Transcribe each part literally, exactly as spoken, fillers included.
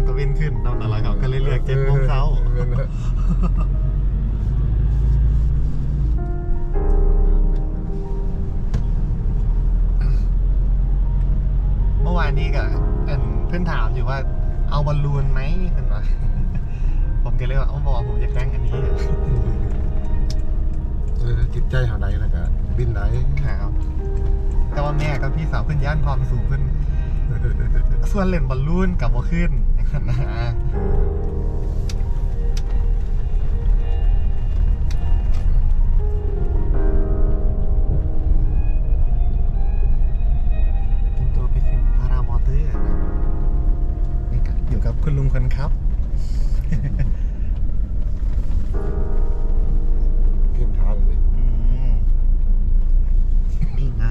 ตะเวนขึ้นนั่นแหละครับก็เลยเลือกเจ็ดโมงเช้าเมื่อวานนี้ก็เพื่อนถามอยู่ว่าเอาบอลลูนไหมเห็นไหมผมก็เลยว่าบอกว่าผมจะแต่งอันนี้จิตใจหาไหนแล้วก็บินไหนครับแต่ว่าแม่กับพี่สาวเพื่อนย่านความสูงเพื่อนส่วนเล่นบอลลูนกับโมขึ้นนะตัวไปขึ้นพารามอเตอร์นะนี่กันอยู่กับคุณลุงคนครับเพียงขาเลยนี่ไง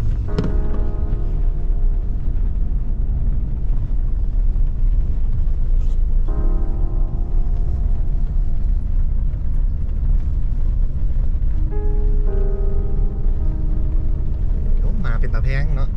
มาเป็นตาแพงเนาะ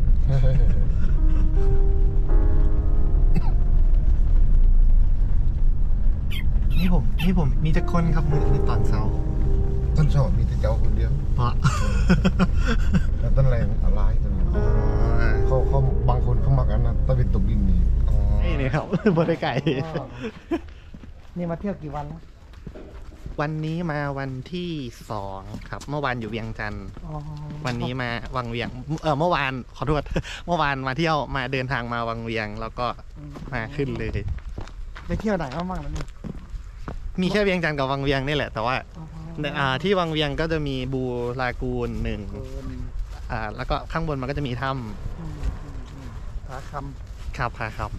นี่ผมนี่ผมมีจะคนครับมือในตอนเช้าต้นชอบมีแต่เจ้าคนเดียวเพราะแล้วต้นแรงอะไรต้นเขาเขาบางคนเขามักอันนั้นต้นเป็นตุกดินนี่นี่นี่ครับบริไก่นี่มาเที่ยวกี่วันแล้ววันนี้มาวันที่สองครับเมื่อวานอยู่เวียงจันทร์วันนี้มาวังเวียงเออเมื่อวานขอโทษเมื่อวานมาเที่ยวมาเดินทางมาวังเวียงแล้วก็มาขึ้นเลยไปเที่ยวไหนบ้างแล้วนี่มีแค่เวียงจันทร์กับวังเวียงนี่แหละแต่ว่าที่วังเวียงก็จะมีบูลากูนหนึ่งอ่าแล้วก็ข้างบนมันก็จะมีถ้ำผาคำครับผาคำ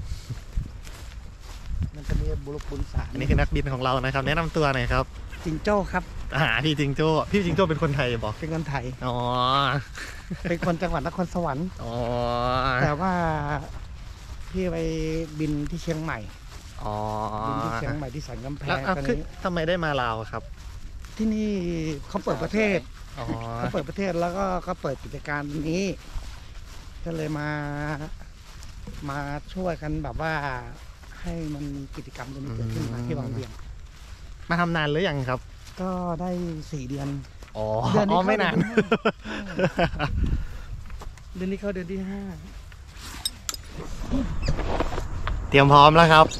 มันจะมีบุรุษบุญสารอันนี้คือนักบินของเรานะครับแนะนำตัวหน่อยครับจิงโจ้ครับอ่าพี่จิงโจ้พี่จิงโจ้เป็นคนไทยบอกเป็นคนไทยอ๋อเป็นคนจังหวัดนครสวรรค์อ๋อแต่ว่าพี่ไปบินที่เชียงใหม่อ๋อบินที่เชียงใหม่ที่สันกำแพงแล้วทำไมได้มาลาวครับที่นี่เขาเปิดประเทศเขาเปิดประเทศแล้วก็เขาเปิดกิจการนี้ก็เลยมามาช่วยกันแบบว่าให้มันมีกิจกรรมตรงนี้เกิดขึ้นมาที่วังเวียงมาทำนานหรือยังครับก็ได้สี่เดือนอ๋อเดือนนี้ไม่นานเดือนนี้เข้าเดือนที่ห้าเตรียมพร้อมแล้วครับ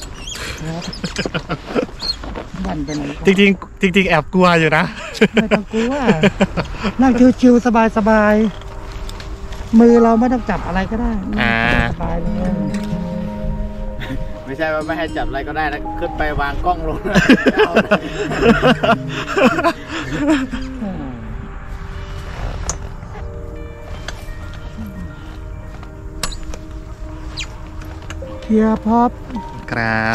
บันเป็นจริงจริงจริงจริงแอบกลัวอยู่นะไม่ต้องกลัวนั่งชิวๆสบายๆมือเราไม่ต้องจับอะไรก็ได้สบายเลยไม่ใช่ว่าไม่ให้จับอะไรก็ได้นะขึ้นไปวางกล้องลงเทียร์พ็อปครับ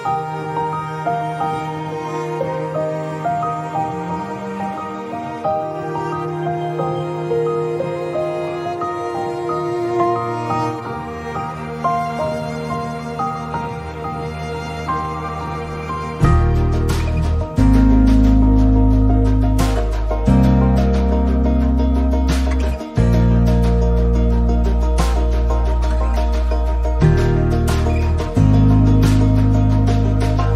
ค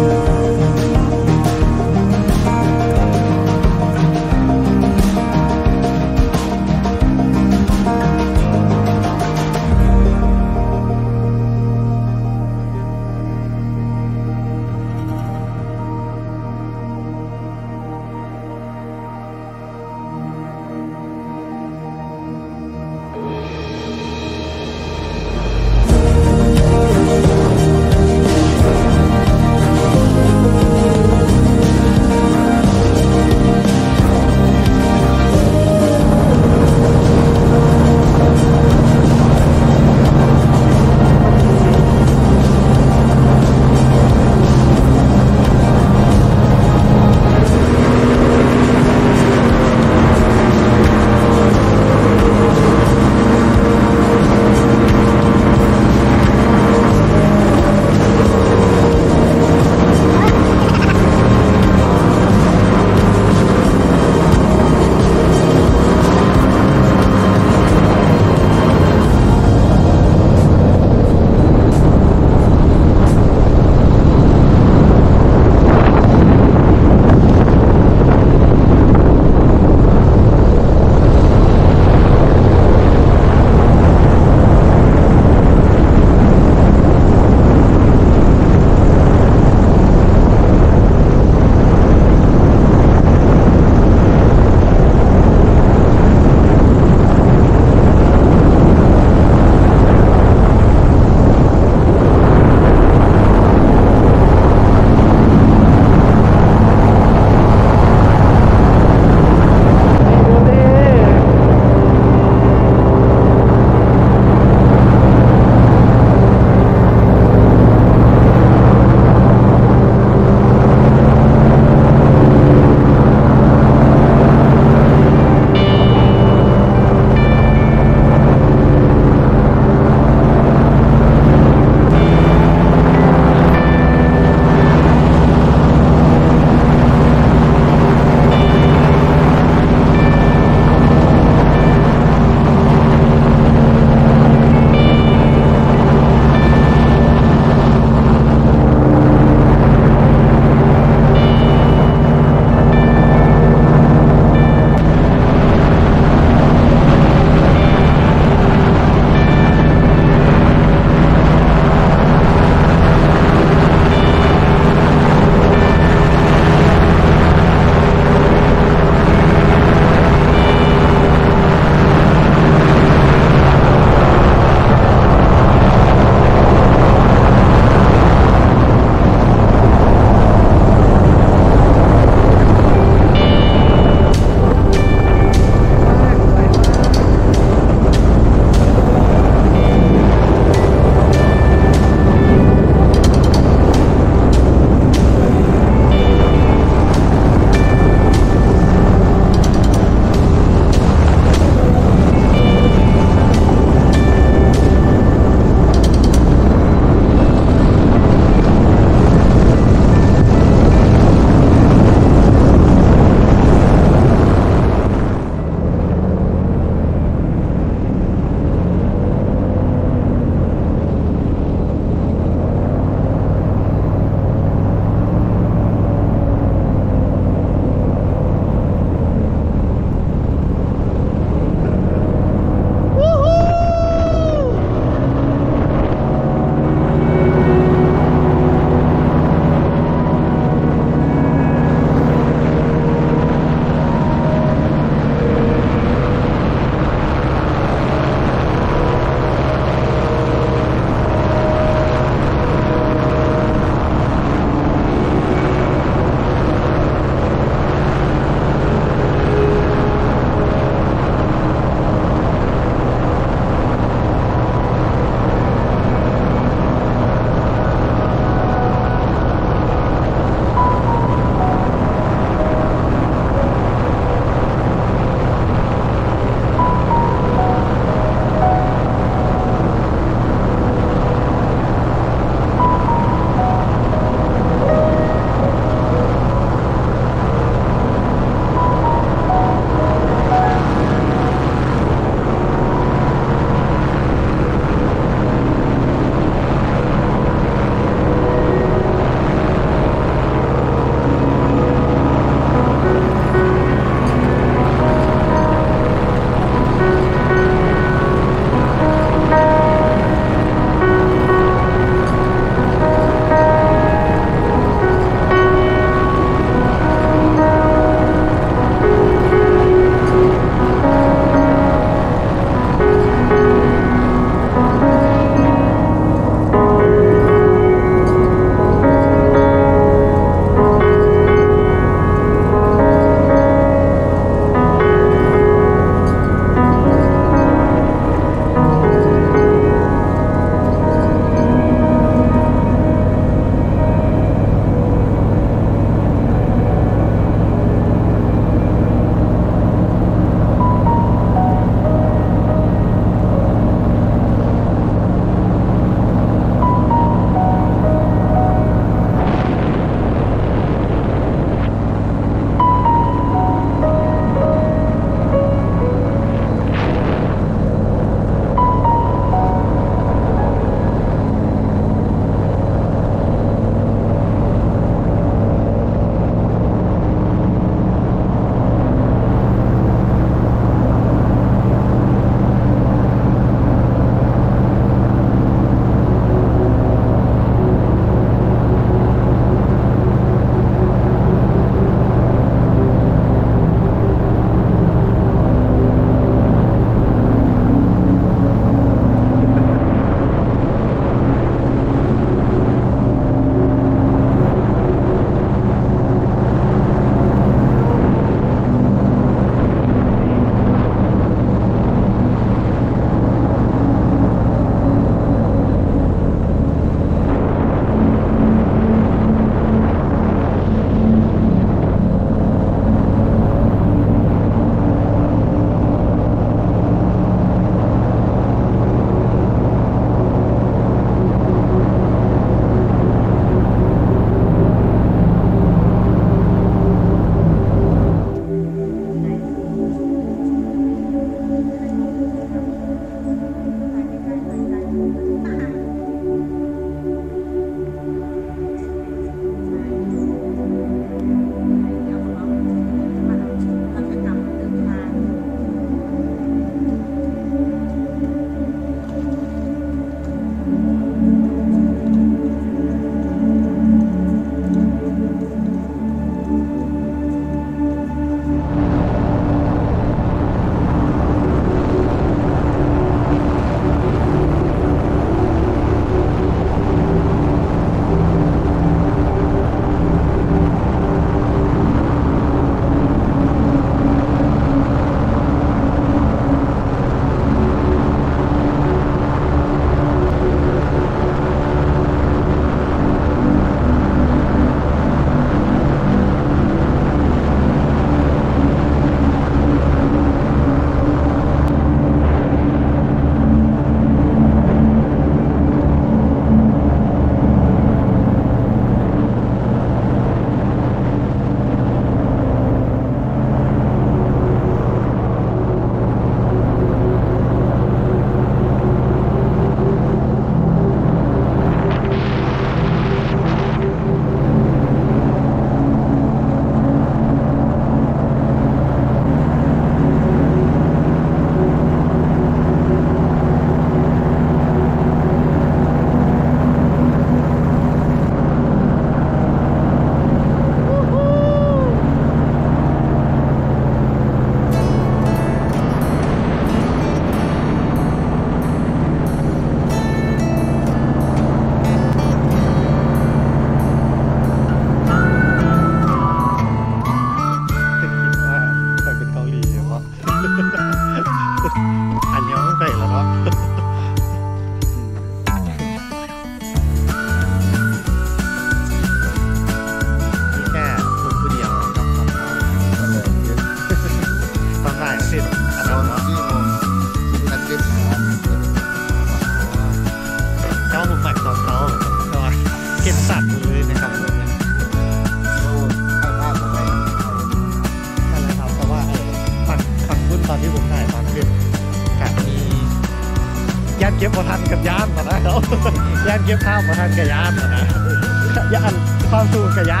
ย่านเก็บข้าวมาทานกระยานนะนะย่านความสูงกระยาน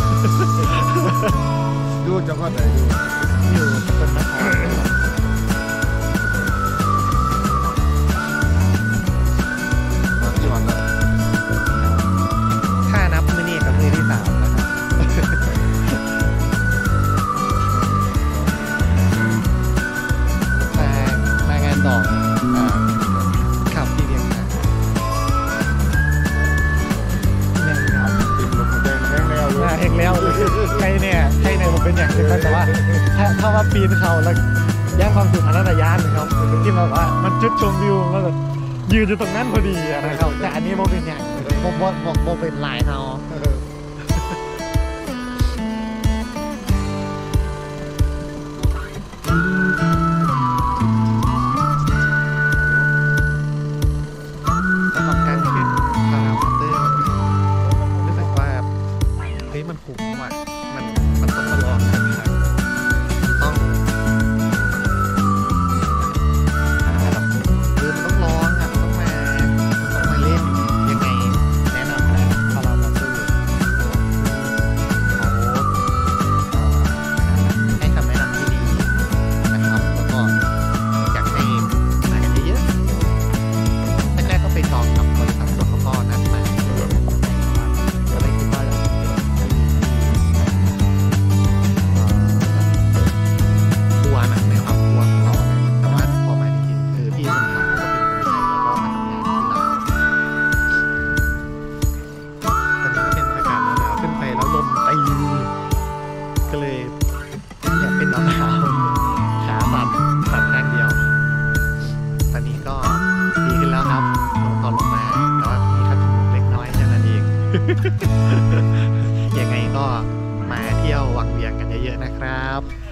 ดูจังหวัดไหนดูอยู่เป็นนครมาที่วันละถ้านับมือนี่กับมือที่สามนะครับมามางานดอกอ่าขับที่เรียงกันเนี่ยครับติดลมแดงแห้งแล้วหน้าเองแล้วใครเนี่ยใครเนี่ยผมเป็นอย่างหนึงนะแต่ว่าถ้าถ้าว่าปีนเขาแล้วย่างความสุขอันนั้นยานนะครับที่แบบว่ามันจุดชมวิวแล้วแบบยืนอยู่ตรงนั้นพอดีอะนะครับแต่อันนี้โมเป็นอย่างโมโมโมโมเป็นลายเขาสำหรับการขึ้นพารามอเตอร์รู้สึกว่าเฮ้ยมันคุ้มว่ะมันมันต้องมาลองกันครับต้องหาแบบคือมันต้องลองอ่ะมันต้องมามันต้องมาเล่นยังไงแนะนำนะพารามอเตอร์เขาเอ่อให้คำแนะนำที่ดีนะครับแล้วก็อยากให้มากันเยอะๆ แรกๆก็ไปจองกับบริษัทแล้วเขาก็นัดมาก็เลยคิดว่าจะเป็นทัวร์หนังในครอบครัวของเรานะแต่ว่าพอมาจริงๆคือพี่คนขับก็เป็นคนไทยแล้วก็มาทำงานที่ลาวตอนนี้ก็เป็นอากาศหนาวๆขึ้นไปแล้วลมตีก็เลยอยากเป็นหนาวๆขาสั่นสั่นข้างเดียว ตอนนี้ก็ดีขึ้นแล้วครับลงตอนลงมาแต่ว่ามีคัดจมูกเล็กน้อยแค่นั้นเอง ยังไงก็มาเที่ยววังเวียงกันเยอะๆนะครับ